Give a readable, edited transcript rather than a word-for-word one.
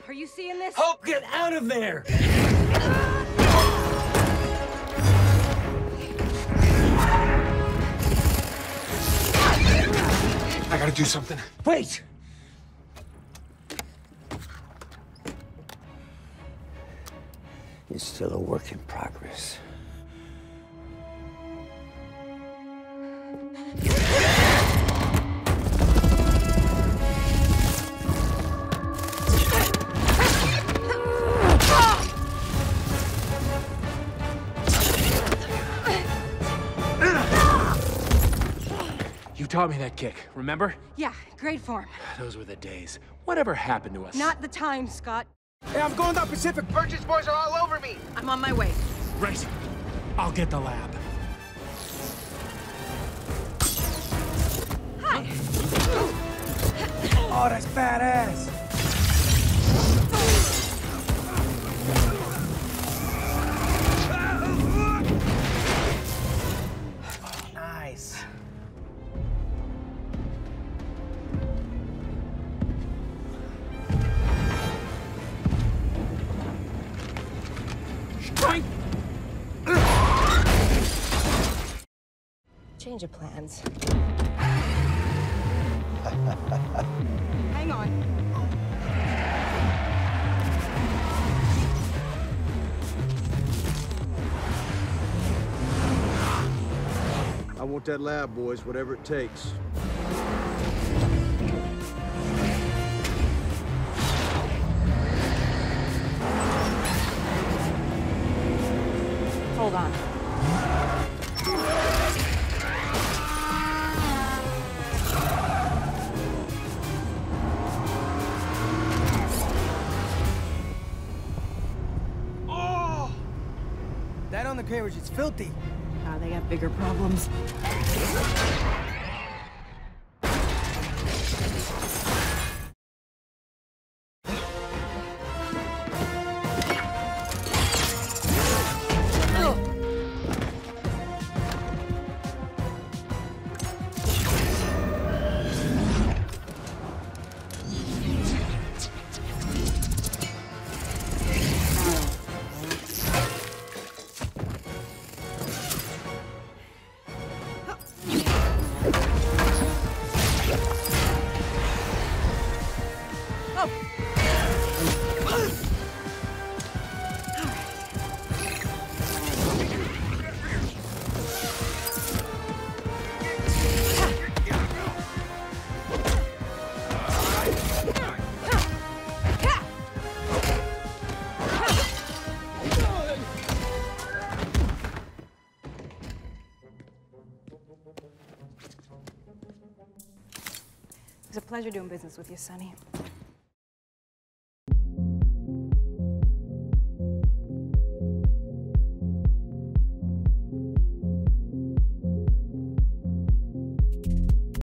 Are you seeing this? Hope, get out of there! I gotta do something. Wait! It's still a work in progress. You taught me that kick, remember? Yeah, great form. Those were the days. Whatever happened to us? Not the time, Scott. Hey, I'm going down Pacific. Purchase boys are all over me. I'm on my way. Right. I'll get the lab. Hi! Oh, that's badass. Oh, nice. Change of plans. Hang on. I want that lab, boys, whatever it takes. Hold on. That undercarriage is filthy. They got bigger problems. It was a pleasure doing business with you, Sonny.